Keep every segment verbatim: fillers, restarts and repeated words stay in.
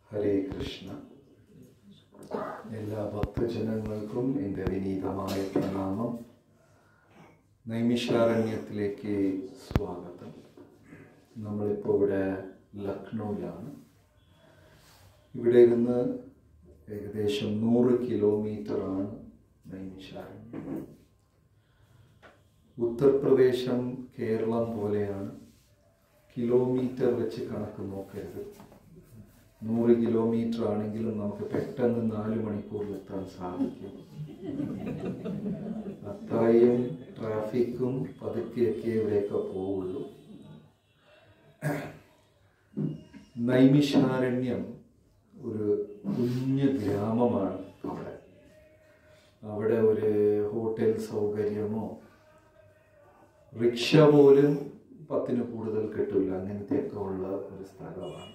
ഹരേ കൃഷ്ണ. എല്ലാ ഭക്തജനങ്ങൾക്കും എൻ്റെ വിനീതമായ പ്രണാമം. നൈമിഷാരണ്യത്തിലേക്ക് സ്വാഗതം. നമ്മളിപ്പോൾ ഇവിടെ ലക്നൗവിലാണ്. ഇവിടെ ഇരുന്ന് ഏകദേശം നൂറ് കിലോമീറ്ററാണ് നൈമിഷാരണ്യം. ഉത്തർപ്രദേശം കേരളം പോലെയാണ്. കിലോമീറ്റർ വെച്ച് കണക്ക് നോക്കരുത്. നൂറ് കിലോമീറ്റർ ആണെങ്കിലും നമുക്ക് പെട്ടെന്ന് നാല് മണിക്കൂറിൽ എത്താൻ സാധിക്കും. അത്രയും ട്രാഫിക്കും പതുക്കെയൊക്കെ ഇവിടെയൊക്കെ പോവുള്ളൂ. നൈമിഷാരണ്യം ഒരു കുഞ്ഞു ഗ്രാമമാണ്. അവിടെ അവിടെ ഒരു ഹോട്ടൽ സൗകര്യമോ റിക്ഷ പോലും പത്തിന് കൂടുതൽ കിട്ടില്ല. അങ്ങനത്തെയൊക്കെ ഉള്ള ഒരു സ്ഥലമാണ്.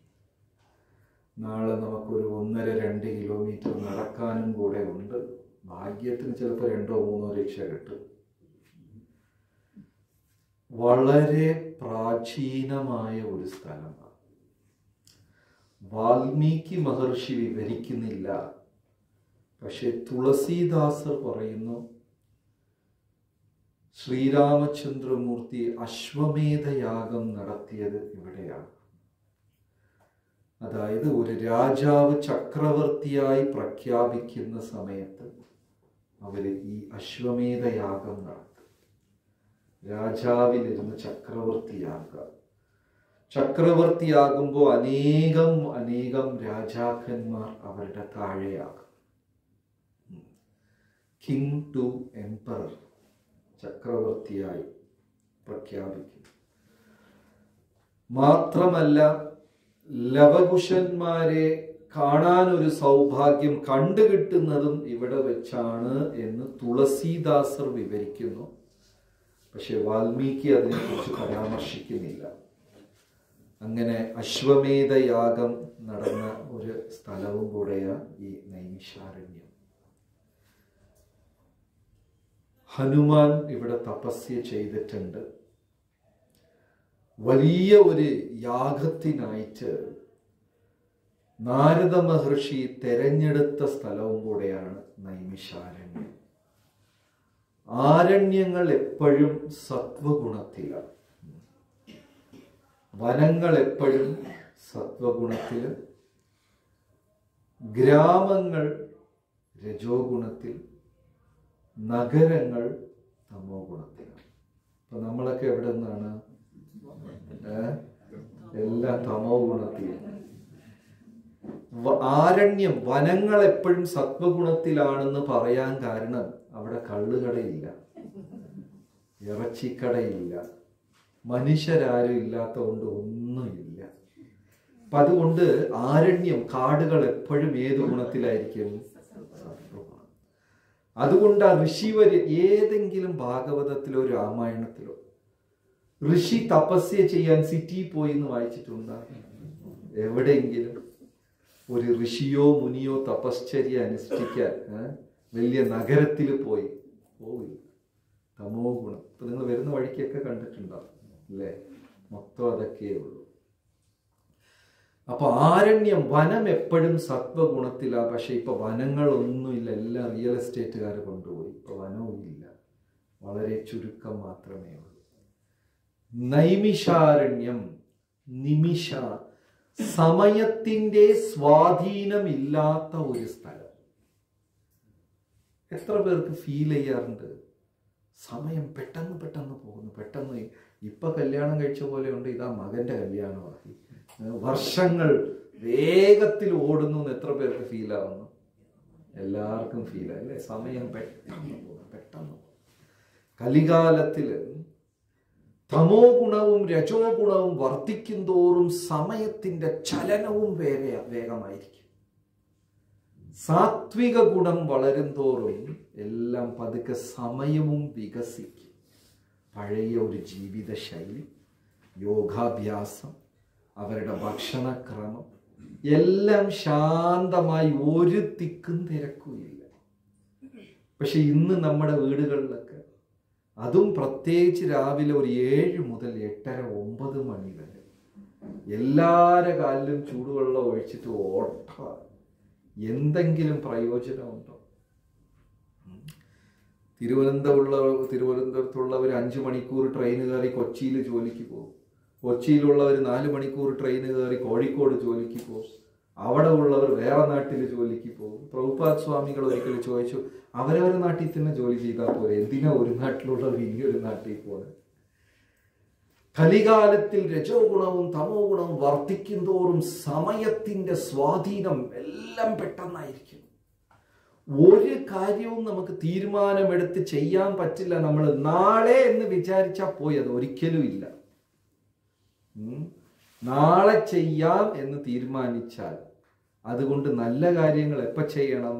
നാളെ നമുക്കൊരു ഒന്നര രണ്ട് കിലോമീറ്റർ നടക്കാനും കൂടെ ഉണ്ട്. ഭാഗ്യത്തിന് ചിലപ്പോൾ രണ്ടോ മൂന്നോ റിക്ഷ കിട്ടും. വളരെ പ്രാചീനമായ ഒരു സ്ഥലമാണ്. വാൽമീകി മഹർഷി വിവരിക്കുന്നില്ല, പക്ഷെ തുളസീദാസർ പറയുന്നു ശ്രീരാമചന്ദ്രമൂർത്തി അശ്വമേധയാഗം നടത്തിയത് ഇവിടെയാണ്. അതായത് ഒരു രാജാവ് ചക്രവർത്തിയായി പ്രഖ്യാപിക്കുന്ന സമയത്ത് അവര് ഈ അശ്വമേധയാഗം നടത്തും. രാജാവിലിരുന്ന് ചക്രവർത്തിയാകുക. ചക്രവർത്തിയാകുമ്പോൾ അനേകം അനേകം രാജാക്കന്മാർ അവരുടെ താഴെയാകും. കിങ് ടു എംപറർ, ചക്രവർത്തിയായി പ്രഖ്യാപിക്കും. മാത്രമല്ല, ലവകുശന്മാരെ കാണാൻ ഒരു സൗഭാഗ്യം കണ്ടുകിട്ടുന്നതും ഇവിടെ വെച്ചാണ് എന്ന് തുളസീദാസർ വിവരിക്കുന്നു. പക്ഷെ വാൽമീകി അതിനെക്കുറിച്ച് പരാമർശിക്കുന്നില്ല. അങ്ങനെ അശ്വമേധയാഗം നടന്ന ഒരു സ്ഥലവും കൂടെയാണ് ഈ നൈമിഷാരണ്യം. ഹനുമാൻ ഇവിടെ തപസ്യ ചെയ്തിട്ടുണ്ട്. വലിയ ഒരു യാഗത്തിനായിട്ട് നാരദ മഹർഷി തെരഞ്ഞെടുത്ത സ്ഥലവും കൂടെയാണ് നൈമിഷാരണ്യം. ആരണ്യങ്ങൾ എപ്പോഴും സത്വഗുണത്തിലാണ്. വനങ്ങൾ എപ്പോഴും സത്വഗുണത്തിൽ, ഗ്രാമങ്ങൾ രജോ ഗുണത്തിൽ, നഗരങ്ങൾ തമോ ഗുണത്തിലാണ്. അപ്പൊ നമ്മളൊക്കെ എവിടെ നിന്നാണ്? എല്ലാം തമോ ഗുണത്തിൽ. ആരണ്യം, വനങ്ങൾ എപ്പോഴും സത്വഗുണത്തിലാണെന്ന് പറയാൻ കാരണം അവിടെ കള്ളുകടയില്ല, ഇറച്ചിക്കടയില്ല, മനുഷ്യരാരും ഇല്ലാത്ത കൊണ്ട് ഒന്നുമില്ല. അപ്പൊ അതുകൊണ്ട് ആരണ്യം, കാടുകൾ എപ്പോഴും ഏത് ഗുണത്തിലായിരിക്കും? സത്വഗുണം. അതുകൊണ്ട് ആ ഋഷിവര് ഏതെങ്കിലും ഭാഗവതത്തിലോ രാമായണത്തിലോ ഋഷി തപസ്യ ചെയ്യാൻ സിറ്റിയിൽ പോയി എന്ന് വായിച്ചിട്ടുണ്ടോ? എവിടെയെങ്കിലും ഒരു ഋഷിയോ മുനിയോ തപശ്ചര്യ അനുഷ്ഠിക്കാൻ വലിയ നഗരത്തിൽ പോയി പോവില്ല. തമോ ഗുണം. ഇപ്പൊ നിങ്ങൾ വരുന്ന വഴിക്കൊക്കെ കണ്ടിട്ടുണ്ടാവും അല്ലേ? മൊത്തം അതൊക്കെയേ ഉള്ളൂ. അപ്പൊ ആരണ്യം, വനം എപ്പോഴും സത്വഗുണത്തിലാണ്. പക്ഷെ ഇപ്പൊ വനങ്ങളൊന്നുമില്ല. എല്ലാം റിയൽ എസ്റ്റേറ്റുകാർ കൊണ്ടുപോയി. ഇപ്പൊ വനവും ഇല്ല, വളരെ ചുരുക്കം മാത്രമേ ഉള്ളൂ. നൈമിഷാരണ്യം, നിമിഷ, സമയത്തിന്റെ സ്വാധീനമില്ലാത്ത ഒരു സ്ഥലം. എത്ര പേർക്ക് ഫീൽ ചെയ്യാറുണ്ട്? സമയം പെട്ടെന്ന് പെട്ടെന്ന് പോകുന്നു. പെട്ടെന്ന് ഇപ്പൊ കല്യാണം കഴിച്ച പോലെ ഉണ്ട്. ഇതാ മകന്റെ കല്യാണമായി. വർഷങ്ങൾ വേഗത്തിൽ ഓടുന്നു എന്ന് എത്ര പേർക്ക് ഫീൽ ആവുന്നു? എല്ലാവർക്കും ഫീൽ അല്ലേ? സമയം പെട്ടെന്ന് പോകും, പെട്ടെന്ന് പോകും. കലികാലത്തില് തമോ ഗുണവും രജോ ഗുണവും വർദ്ധിക്കും തോറും സമയത്തിന്റെ ചലനവും വേഗ വേഗമായിരിക്കും. സാത്വിക ഗുണം വളരും തോറും എല്ലാം പതുക്കെ സമയവും വികസിക്കും. പഴയ ഒരു ജീവിത ശൈലി, യോഗാഭ്യാസം, അവരുടെ ഭക്ഷണക്രമം എല്ലാം ശാന്തമായി, ഒരു തിക്കും തിരക്കുമില്ല. പക്ഷെ ഇന്ന് നമ്മുടെ വീടുകളിലൊക്കെ, അതും പ്രത്യേകിച്ച് രാവിലെ ഒരു ഏഴ് മുതൽ എട്ടര ഒമ്പത് മണി വരെ എല്ലാരെ കാലിലും ചൂടുവെള്ളം ഒഴിച്ചിട്ട് ഓട്ട. എന്തെങ്കിലും പ്രയോജനമുണ്ടോ? തിരുവനന്തപുരമുള്ള തിരുവനന്തപുരത്തുള്ളവർ അഞ്ചു മണിക്കൂർ ട്രെയിൻ കയറി കൊച്ചിയിൽ ജോലിക്ക് പോകും. കൊച്ചിയിലുള്ളവർ നാല് മണിക്കൂർ ട്രെയിൻ കയറി കോഴിക്കോട് ജോലിക്ക് പോകും. അവിടെ ഉള്ളവർ വേറെ നാട്ടിൽ ജോലിക്ക് പോകും. പ്രഭുപാദ് സ്വാമികൾ ഒരിക്കലും ചോദിച്ചു, അവരവരുടെ നാട്ടിൽ തന്നെ ജോലി ചെയ്താൽ പോലെ, എന്തിനാ ഒരു നാട്ടിലുള്ളവർ ഇനി ഒരു നാട്ടിൽ പോകുന്നത്? കലികാലത്തിൽ രജോ ഗുണവും തമോ ഗുണവും വർദ്ധിക്കും തോറും സമയത്തിന്റെ സ്വാധീനം എല്ലാം പെട്ടെന്നായിരിക്കും. ഒരു കാര്യവും നമുക്ക് തീരുമാനമെടുത്ത് ചെയ്യാൻ പറ്റില്ല. നമ്മൾ നാളെ എന്ന് വിചാരിച്ചാൽ പോയി, അത് ഒരിക്കലും ഇല്ല. നാളെ ചെയ്യാം എന്ന് തീരുമാനിച്ചാൽ അതുകൊണ്ട് നല്ല കാര്യങ്ങൾ എപ്പ ചെയ്യണം?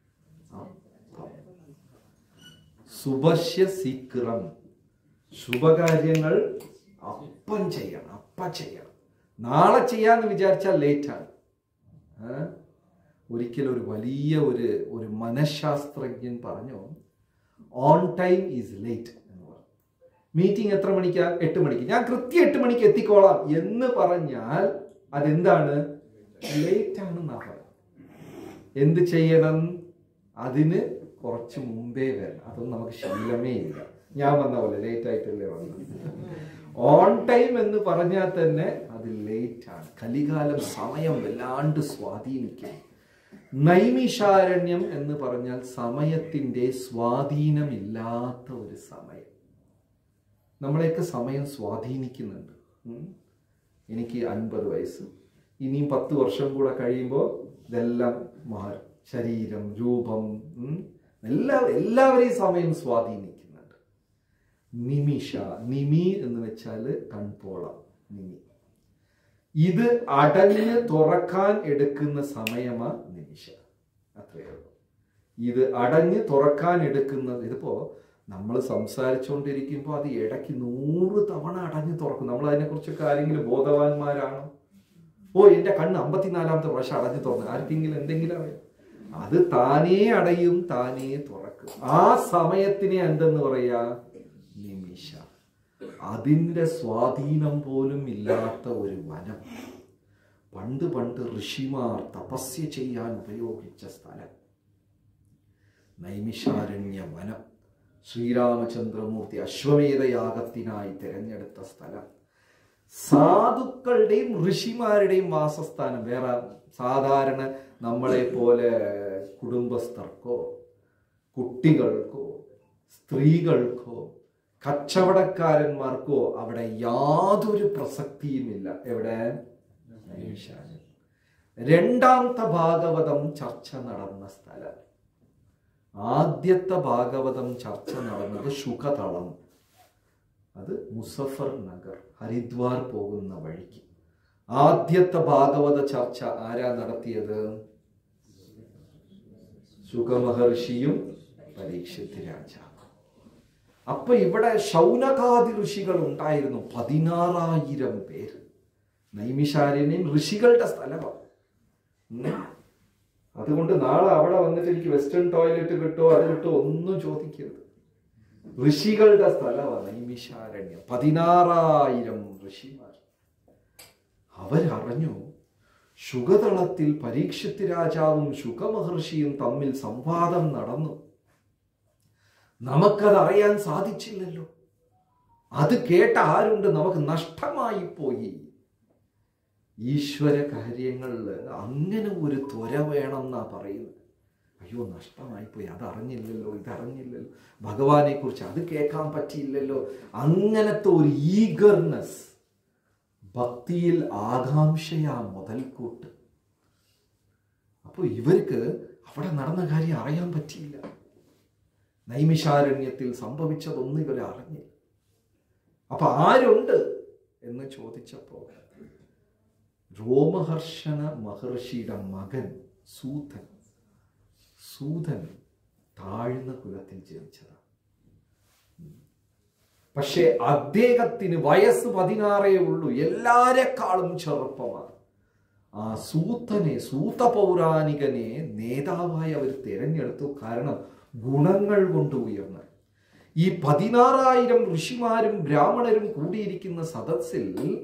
സുഭശ്യ ശീഘ്രം, ശുഭകാര്യങ്ങൾ അപ്പം ചെയ്യണം, അപ്പ ചെയ്യണം. നാളെ ചെയ്യാന്ന് വിചാരിച്ചാൽ ലേറ്റാണ്. ഒരിക്കലും ഒരു വലിയ ഒരു ഒരു മനഃശാസ്ത്രജ്ഞൻ പറഞ്ഞു, ഓൺ ടൈം ഈസ് ലേറ്റ് എന്ന് പറഞ്ഞു. മീറ്റിംഗ് എത്ര മണിക്കാ? എട്ട് മണിക്ക്. ഞാൻ കൃത്യം എട്ട് മണിക്ക് എത്തിക്കോളാം എന്ന് പറഞ്ഞാൽ അതെന്താണ്? ലേറ്റ് ആണെന്നാ പറയുന്നത്. എന്ത് ചെയ്യണം? അതിന് കുറച്ച് മുമ്പേ വരണം. അതൊന്നും നമുക്ക് ശീലമേ ഇല്ല. ഞാൻ വന്ന പോലെ ലേറ്റ് ആയിട്ടല്ലേ വന്നത്. ഓൺ ടൈം എന്ന് പറഞ്ഞാൽ തന്നെ അത് ലേറ്റ് ആണ്. കലികാലം സമയം വല്ലാണ്ട് സ്വാധീനിക്കും. നൈമിഷാരണ്യം എന്ന് പറഞ്ഞാൽ സമയത്തിന്റെ സ്വാധീനമില്ലാത്ത ഒരു സമയം. നമ്മളെയൊക്കെ സമയം സ്വാധീനിക്കുന്നുണ്ട്. എനിക്ക് അൻപത് വയസ്സ്, ഇനിയും പത്ത് വർഷം കൂടെ കഴിയുമ്പോൾ ഇതെല്ലാം മാറും. ശരീരം, രൂപം, എല്ലാ എല്ലാവരെയും സമയം സ്വാധീനിക്കുന്നുണ്ട്. നിമിഷ, നിമി എന്ന് വെച്ചാൽ കൺപോളം, നിമി. ഇത് അടഞ്ഞ് തുറക്കാൻ എടുക്കുന്ന സമയമാ നിമിഷ. അത്രയേ ഉള്ളൂ. ഇത് അടഞ്ഞ് തുറക്കാൻ എടുക്കുന്നത്. ഇതിപ്പോ നമ്മൾ സംസാരിച്ചുകൊണ്ടിരിക്കുമ്പോൾ അത് ഇടയ്ക്ക് നൂറ് തവണ അടഞ്ഞു തുറക്കും. നമ്മൾ അതിനെക്കുറിച്ചൊക്കെ ആരെങ്കിലും ബോധവാന്മാരാണോ? ഓ, എന്റെ കണ്ണ് അമ്പത്തിനാലാമത്തെ പ്രാവശ്യം അടഞ്ഞു തുറന്നു, ആർക്കെങ്കിലും എന്തെങ്കിലും അറിയാം? അത് താനേ അടയും, താനേ തുറക്കും. ആ സമയത്തിനെ എന്തെന്ന് പറയാ? നിമിഷ. അതിന്റെ സ്വാധീനം പോലും ഇല്ലാത്ത ഒരു വനം. പണ്ട് പണ്ട് ഋഷിമാർ തപസ്യ ചെയ്യാൻ ഉപയോഗിച്ച സ്ഥലം നൈമിഷാരണ്യ വനം. ശ്രീരാമചന്ദ്രമൂർത്തി അശ്വമേധയാഗത്തിനായി തിരഞ്ഞെടുത്ത സ്ഥലം. സാധുക്കളുടെയും ഋഷിമാരുടെയും വാസസ്ഥാനം. വേറെ സാധാരണ നമ്മളെ പോലെ കുടുംബസ്ഥർക്കോ കുട്ടികൾക്കോ സ്ത്രീകൾക്കോ കച്ചവടക്കാരന്മാർക്കോ അവിടെ യാതൊരു പ്രസക്തിയുമില്ല. എവിടെ? നൈമിഷാരണ്യം. രണ്ടാമത്തെ ഭാഗവതം ചർച്ച നടന്ന സ്ഥലം. ആദ്യത്തെ ഭാഗവതം ചർച്ച നടന്നത് ശുഖതളം. അത് മുസഫർ നഗർ, ഹരിദ്വാർ പോകുന്ന വഴിക്ക്. ആദ്യത്തെ ഭാഗവത ചർച്ച ആരാ നടത്തിയത്? ശുഖമഹർഷിയും പരീക്ഷിത് രാജാവ്. അപ്പൊ ഇവിടെ ശൗനകാദി ഋഷികൾ ഉണ്ടായിരുന്നു, പതിനാറായിരം പേര്. നൈമിഷാരണ്യം ഋഷികളുടെ സ്ഥലമാണ്. അതുകൊണ്ട് നാളെ അവിടെ വന്നിട്ട് എനിക്ക് വെസ്റ്റേൺ ടോയ്ലറ്റ് കിട്ടുമോ അത് കിട്ടുമോ ഒന്നും ചോദിക്കരുത്. ഋഷികളുടെ സ്ഥലമാണ് നൈമിഷാരണ്യം. പതിനാറായിരം ഋഷിമാർ. അവരറിഞ്ഞു ശുഖതളത്തിൽ പരീക്ഷിത് രാജാവും ശുഖമഹർഷിയും തമ്മിൽ സംവാദം നടന്നു. നമുക്കത് അറിയാൻ സാധിച്ചില്ലല്ലോ. അത് കേട്ട ആരുണ്ട്? നമുക്ക് നഷ്ടമായി പോയി. ഈശ്വര കാര്യങ്ങളിൽ അങ്ങനെ ഒരു ത്വര വേണമെന്നാ പറയുന്നത്. അയ്യോ, നഷ്ടമായിപ്പോയി, അതറിഞ്ഞില്ലല്ലോ, ഇതറിഞ്ഞില്ലല്ലോ, ഭഗവാനെ കുറിച്ച് അത് കേൾക്കാൻ പറ്റിയില്ലല്ലോ. അങ്ങനത്തെ ഒരു ഈഗർനെസ്, ഭക്തിയിൽ ആകാംക്ഷയാ മുതൽക്കൂട്ട്. അപ്പോൾ ഇവർക്ക് അവിടെ നടന്ന കാര്യം അറിയാൻ പറ്റിയില്ല. നൈമിഷാരണ്യത്തിൽ സംഭവിച്ചതൊന്നും ഇവരെ അറിഞ്ഞില്ല. അപ്പൊ ആരുണ്ട് എന്ന് ചോദിച്ചപ്പോ രോമഹർഷണ മഹർഷിയുടെ മകൻ സൂതൻ. സൂതൻ താഴ്ന്ന കുലത്തിൽ ജനിച്ചതാണ്. പക്ഷെ അദ്ദേഹത്തിന് വയസ്സ് പതിനാറേ ഉള്ളൂ, എല്ലാരെക്കാളും ചെറുപ്പമാണ്. ആ സൂതനെ, സൂത പൗരാണികനെ നേതാവായി അവർ തിരഞ്ഞെടുത്തു. കാരണം ഗുണങ്ങൾ കൊണ്ട് ഉയർന്ന ഈ പതിനാറായിരം ഋഷിമാരും ബ്രാഹ്മണരും കൂടിയിരിക്കുന്ന സദസ്സിൽ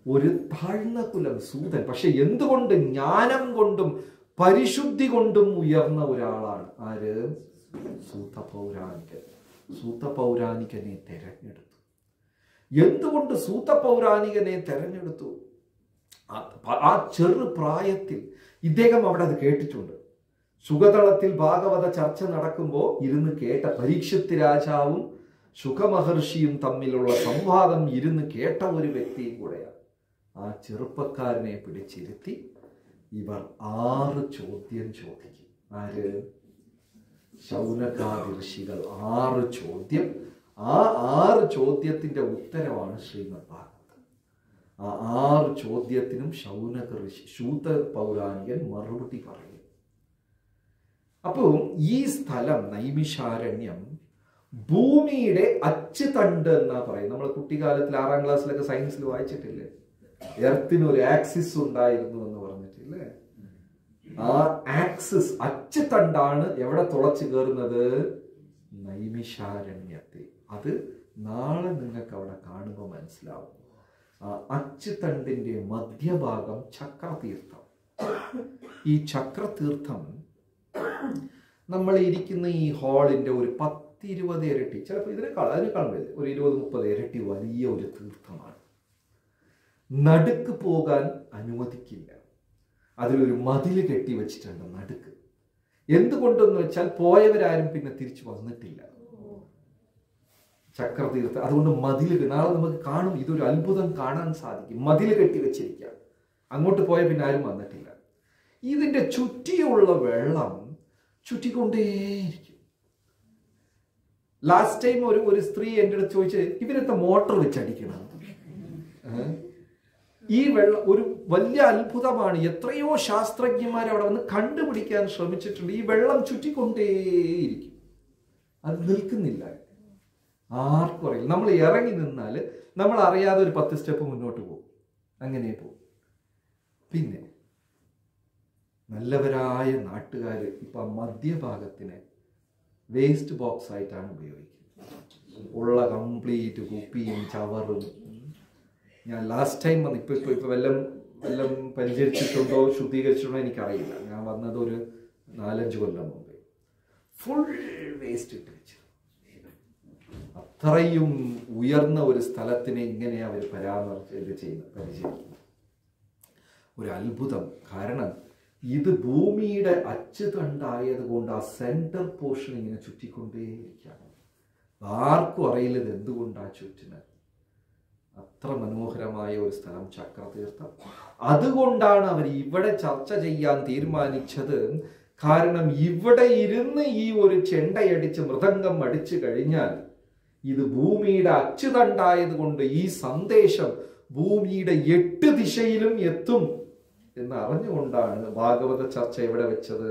ഒരു താഴ്ന്ന കുലം സൂതൻ. പക്ഷെ എന്തുകൊണ്ട്? ജ്ഞാനം കൊണ്ടും പരിശുദ്ധി കൊണ്ടും ഉയർന്ന ഒരാളാണ്. ആര്? സൂത പൗരാണികൻ. സൂത പൗരാണികനെ തെരഞ്ഞെടുത്തു. എന്തുകൊണ്ട് സൂത പൗരാണികനെ തെരഞ്ഞെടുത്തു? ആ ചെറു പ്രായത്തിൽ ഇദ്ദേഹം അവിടെ അത് കേട്ടിട്ടുണ്ട്. സുഗതളത്തിൽ ഭാഗവത ചർച്ച നടക്കുമ്പോൾ ഇരുന്ന് കേട്ട പരീക്ഷത്ത് രാജാവും ശുഖമഹർഷിയും തമ്മിലുള്ള സംവാദം ഇരുന്ന് കേട്ട ഒരു വ്യക്തിയും കൂടെയാണ്. ആ ചെറുപ്പക്കാരനെ പിടിച്ചിരുത്തി ഇവർ ആറ് ചോദ്യം ചോദിക്കും. ആര്? ശൗനകാദി ഋഷികൾ ആറ് ചോദ്യം. ആ ആറ് ചോദ്യത്തിന്റെ ഉത്തരവാണ് ശ്രീമദ് ഭാഗവതം. ആ ആറ് ചോദ്യത്തിനും ശൗനക ഋഷി ശൂത പൗരാണികൻ മറുപടി പറയും. അപ്പോൾ ഈ സ്ഥലം നൈമിഷാരണ്യം ഭൂമിയുടെ അച്ചുതണ്ട് എന്നാ പറയും. നമ്മൾ കുട്ടിക്കാലത്തിൽ ആറാം ക്ലാസ്സിലൊക്കെ സയൻസിൽ വായിച്ചിട്ടില്ലേ? എർത്തിന് ഒരു ആക്സിസ് ഉണ്ടായിരുന്നു എന്ന് പറഞ്ഞിട്ടില്ലേ? ആ ആക്സിസ് അച്ചുതണ്ടാണ് എവിടെ തുളച്ചു കയറുന്നത്? നൈമിഷാരണ്യത്തിൽ. അത് നാളെ നിങ്ങൾക്ക് അവിടെ കാണുമ്പോൾ മനസ്സിലാവും. ആ അച്ചുതണ്ടിന്റെ മധ്യഭാഗം ചക്രതീർത്ഥം. ഈ ചക്രതീർത്ഥം നമ്മൾ ഇരിക്കുന്ന ഈ ഹാളിന്റെ ഒരു പത്തിരുപത് ഇരട്ടി, ചിലപ്പോൾ ഇതിനേക്കാൾ അതിനേക്കാൾ വലുത്, ഒരു ഇരുപത് മുപ്പത് ഇരട്ടി വലിയ ഒരു തീർത്ഥമാണ്. നടുക്ക് പോകാൻ അനുവദിക്കില്ല. അതിലൊരു മതില് കെട്ടി വെച്ചിട്ടുണ്ട് നടുക്ക്. എന്തുകൊണ്ടെന്ന് വെച്ചാൽ പോയവരാരും പിന്നെ തിരിച്ചു വന്നിട്ടില്ല ചക്രതീർത്ഥം. അതുകൊണ്ട് മതില്, നാളെ നമുക്ക് കാണും, ഇതൊരു അത്ഭുതം കാണാൻ സാധിക്കും. മതില് കെട്ടി വെച്ചിരിക്കുക. അങ്ങോട്ട് പോയ പിന്നെ ആരും വന്നിട്ടില്ല. ഇതിന്റെ ചുറ്റിയുള്ള വെള്ളം ചുറ്റിക്കൊണ്ടേയിരിക്കും. ലാസ്റ്റ് ടൈം ഒരു ഒരു സ്ത്രീ എൻ്റെ അടുത്ത് ചോദിച്ച്, ഇവരത്തെ മോട്ടർ വെച്ചടിക്കണം. ഈ വെള്ളം ഒരു വലിയ അത്ഭുതമാണ്. എത്രയോ ശാസ്ത്രജ്ഞന്മാർ അവിടെ വന്ന് കണ്ടുപിടിക്കാൻ ശ്രമിച്ചിട്ടുണ്ട്. ഈ വെള്ളം ചുറ്റിക്കൊണ്ടേയിരിക്കും, അത് നിൽക്കുന്നില്ല. ആർക്കും അറിയില്ല. നമ്മൾ ഇറങ്ങി നിന്നാൽ നമ്മൾ അറിയാതെ ഒരു പത്ത് സ്റ്റെപ്പ് മുന്നോട്ട് പോകും. അങ്ങനെ പോകും. പിന്നെ നല്ലവരായ നാട്ടുകാർ ഇപ്പം മധ്യഭാഗത്തിന് വേസ്റ്റ് ബോക്സ് ആയിട്ടാണ് ഉപയോഗിക്കുന്നത്. ഉള്ള കംപ്ലീറ്റ് കുപ്പിയും ചവറും. ഞാൻ ലാസ്റ്റ് ടൈം വന്ന് ഇപ്പൊ ഇപ്പൊ ഇപ്പൊ വല്ലം വല്ലം പരിചരിച്ചിട്ടുണ്ടോ ശുദ്ധീകരിച്ചിട്ടുണ്ടോ എനിക്കറിയില്ല. ഞാൻ വന്നത് ഒരു നാലഞ്ച് കൊല്ലം മുമ്പേ. ഫുൾ വേസ്റ്റ് ഇട്ട് വെച്ചു. അത്രയും ഉയർന്ന ഒരു സ്ഥലത്തിനെ ഇങ്ങനെ അവർ പരാമർശ ചെയ്യുന്നത് പരിചരിക്കുന്നു. ഒരു അത്ഭുതം. കാരണം ഇത് ഭൂമിയുടെ അച്ചുതണ്ടായത് കൊണ്ട് ആ സെന്റർ പോർഷൻ ഇങ്ങനെ ചുറ്റിക്കൊണ്ടേയിരിക്കുകയാണ്. ആർക്കും അറിയില്ല ഇത് എന്തുകൊണ്ടാണ് ചുറ്റുന്നത്. അത്ര മനോഹരമായ ഒരു സ്ഥലം ചക്രതീർത്ഥം. അതുകൊണ്ടാണ് അവർ ഇവിടെ ചർച്ച ചെയ്യാൻ തീരുമാനിച്ചത്. കാരണം ഇവിടെ ഇരുന്ന് ഈ ഒരു ചെണ്ടയടിച്ച് മൃദംഗം അടിച്ചു കഴിഞ്ഞാൽ ഇത് ഭൂമിയുടെ അച്ചുതണ്ടായത് കൊണ്ട് ഈ സന്ദേശം ഭൂമിയുടെ എട്ട് ദിശയിലും എത്തും എന്ന് അറിഞ്ഞുകൊണ്ടാണ് ഭാഗവത ചർച്ച എവിടെ വെച്ചത്?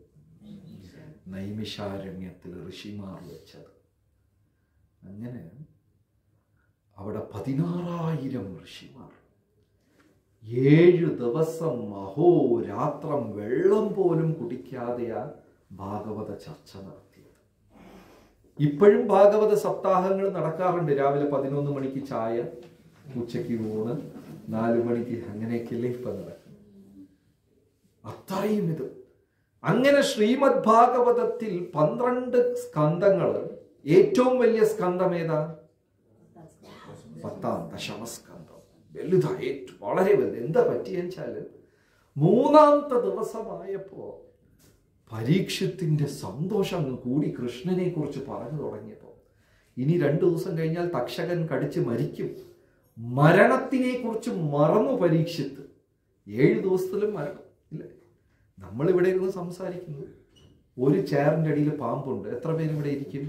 നൈമിഷാരണ്യത്തിൽ ഋഷിമാർ വെച്ചത്. അങ്ങനെ അവിടെ പതിനാറായിരം ഋഷിമാർ ഏഴു ദിവസം അഹോരാത്രം വെള്ളം പോലും കുടിക്കാതെയാ ഭാഗവത ചർച്ച നടത്തിയത്. ഇപ്പോഴും ഭാഗവത സപ്താഹങ്ങൾ നടക്കാറുണ്ട്. രാവിലെ പതിനൊന്ന് മണിക്ക് ചായ, ഉച്ചയ്ക്ക് ഊണ്, നാലു മണിക്ക്, അങ്ങനെയൊക്കെയല്ലേ ഇപ്പൊ നടക്കും. അത്രയും ഇത്. അങ്ങനെ ശ്രീമദ് ഭാഗവതത്തിൽ പന്ത്രണ്ട് സ്കന്ധങ്ങൾ. ഏറ്റവും വലിയ സ്കന്ധം ഏതാ? പത്താം ദശമസ്കന്ധം. വലുതാ, ഏറ്റവും വളരെ വലുത്. എന്താ പറ്റിയെച്ചാല് മൂന്നാമത്തെ ദിവസമായപ്പോ പരീക്ഷത്തിന്റെ സന്തോഷം അങ്ങ് കൂടി. കൃഷ്ണനെ കുറിച്ച് പറഞ്ഞു തുടങ്ങിയപ്പോ ഇനി രണ്ടു ദിവസം കഴിഞ്ഞാൽ തക്ഷകൻ കടിച്ച് മരിക്കും. മരണത്തിനെ കുറിച്ച് മറന്നു പരീക്ഷിത്ത്. ഏഴു ദിവസത്തിലും മരണം ഇല്ല. നമ്മളിവിടെ ഇരുന്ന് സംസാരിക്കുന്നു. ഒരു ചെയറിന്റെ അടിയിൽ പാമ്പുണ്ട്. എത്ര പേര് ഇവിടെ ഇരിക്കും?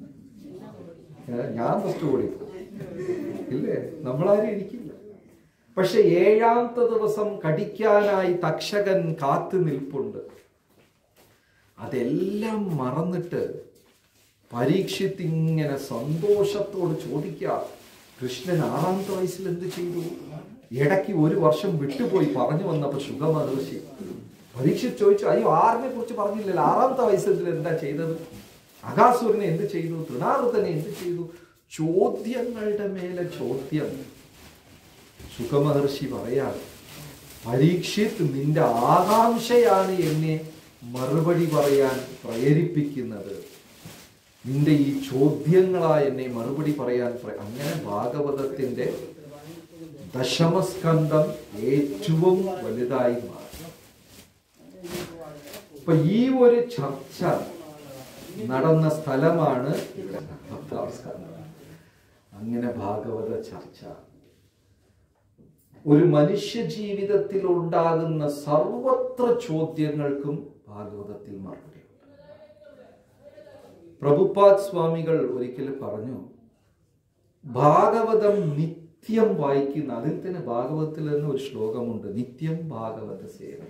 ഞാൻ ഫസ്റ്റ് കൂടി ഇല്ലേ? നമ്മളാരും ഇരിക്കില്ല. പക്ഷെ ഏഴാമത്തെ ദിവസം കടിക്കാനായി തക്ഷകൻ കാത്തു നിൽപ്പുണ്ട്. അതെല്ലാം മറന്നിട്ട് പരീക്ഷിത്ത് ഇങ്ങനെ സന്തോഷത്തോട് ചോദിക്കുക, കൃഷ്ണൻ ആറാമത്തെ വയസ്സിൽ എന്ത് ചെയ്തു? ഇടയ്ക്ക് ഒരു വർഷം വിട്ടുപോയി പറഞ്ഞു വന്നപ്പോ ശുഖമഹർഷി പരീക്ഷിച്ച് ചോദിച്ചു, അയ്യോ ആറിനെ കുറിച്ച് പറഞ്ഞില്ലല്ലോ, ആറാമത്തെ വയസ്സിൽ എന്താ ചെയ്തത്? അകാസുരനെ എന്ത് ചെയ്തു? തൃണാവൃതനെ എന്ത് ചെയ്തു? ചോദ്യങ്ങളുടെ മേലെ ചോദ്യം. ശുകമഹർഷി പറയാണ്, പരീക്ഷിത് നിന്റെ ആകാംക്ഷയാണ് എന്നെ മറുപടി പറയാൻ പ്രേരിപ്പിക്കുന്നത്, നിന്റെ ഈ ചോദ്യങ്ങളാ എന്നെ മറുപടി പറയാൻ. അങ്ങനെ ഭാഗവതത്തിന്റെ ദശമസ്കന്ധം ഏറ്റവും വലുതായി മാറി. അപ്പൊ ഈ ഒരു ചർച്ച നടന്ന സ്ഥലമാണ് ഇവിടെ പത്താം സ്കന്ധം. അങ്ങനെ ഭാഗവത ചർച്ച ഒരു മനുഷ്യ ജീവിതത്തിൽ ഉണ്ടാകുന്ന സർവത്ര ചോദ്യങ്ങൾക്കും ഭാഗവതത്തിൽ മറുപടി. പ്രഭുപാദ് സ്വാമികൾ ഒരിക്കൽ പറഞ്ഞു, ഭാഗവതം നിത്യം വായിക്കുന്ന, അതിൽ തന്നെ ഭാഗവതത്തിൽ തന്നെ ഒരു ശ്ലോകമുണ്ട്, നിത്യം ഭാഗവത സേവ.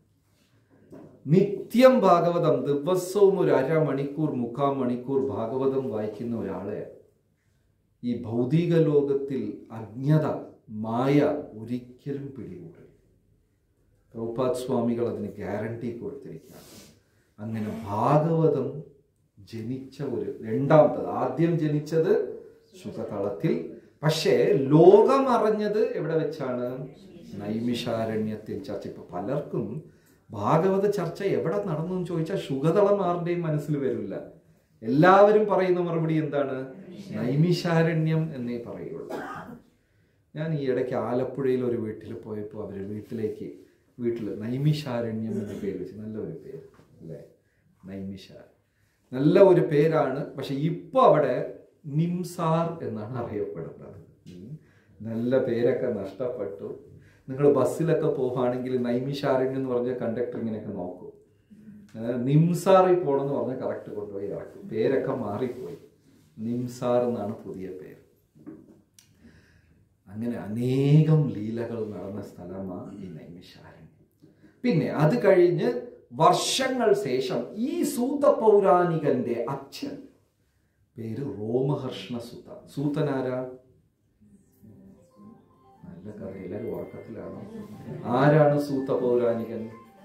നിത്യം ഭാഗവതം, ദിവസവും ഒരു അരമണിക്കൂർ മുക്കാൽ മണിക്കൂർ ഭാഗവതം വായിക്കുന്ന ഒരാളെ ഈ ഭൗതിക ലോകത്തിൽ അജ്ഞത, മായ ഒരിക്കലും പിടികൂടില്ല. പ്രഭുപാദ് സ്വാമികൾ അതിന് ഗ്യാരണ്ടി കൊടുത്തിരിക്കുകയാണ്. അങ്ങനെ ഭാഗവതം ജനിച്ച ഒരു രണ്ടാമത്തത്, ആദ്യം ജനിച്ചത് ശുകതളത്തിൽ, പക്ഷേ ലോകം അറിഞ്ഞത് എവിടെ വെച്ചാണ്? നൈമിഷാരണ്യത്തിൽ ചർച്ച. ഇപ്പൊ പലർക്കും ഭാഗവത ചർച്ച എവിടെ നടന്നു എന്ന് ചോദിച്ചാൽ ശുകതളം ആരുടെയും മനസ്സിൽ വരില്ല. എല്ലാവരും പറയുന്ന മറുപടി എന്താണ്? നൈമിഷാരണ്യം എന്നേ പറയുള്ളൂ. ഞാൻ ഈ ഇടയ്ക്ക് ആലപ്പുഴയിൽ ഒരു വീട്ടിൽ പോയപ്പോൾ അവർ വീട്ടിലേക്ക് വീട്ടിൽ നൈമിഷാരണ്യം എന്ന പേര് വെച്ച്, നല്ല ഒരു പേര് അല്ലേ, നൈമിഷാർ, നല്ല ഒരു പേരാണ്. പക്ഷെ ഇപ്പൊ അവിടെ നിംസാർ എന്നാണ് അറിയപ്പെടുന്നത്. നല്ല പേരൊക്കെ നഷ്ടപ്പെട്ടു. നിങ്ങൾ ബസ്സിലൊക്കെ പോവുകയാണെങ്കിൽ നൈമിഷാരണ്യം എന്ന് പറഞ്ഞ കണ്ടക്ടർ ഇങ്ങനെയൊക്കെ നോക്കും, നിംസാറിൽ പോകണമെന്ന് പറഞ്ഞാൽ കറക്റ്റ് കൊണ്ടുപോയി ഇറക്കും. പേരൊക്കെ മാറിപ്പോയി, നിംസാർ എന്നാണ് പുതിയ പേര്. അങ്ങനെ അനേകം ലീലകൾ നടന്ന സ്ഥലമാണ് ഈ നൈമിഷാരണ്യം. പിന്നെ അത് കഴിഞ്ഞ് വർഷങ്ങൾ ശേഷം ഈ സൂത പൗരാണികന്റെ അച്ഛൻ, പേര് രോമഹർഷണ സൂത. സൂതനാരാ? നല്ല കഥ, എല്ലാവരും ഉറക്കത്തിലാണ്. ആരാണ് സൂത പൗരാണികൻ?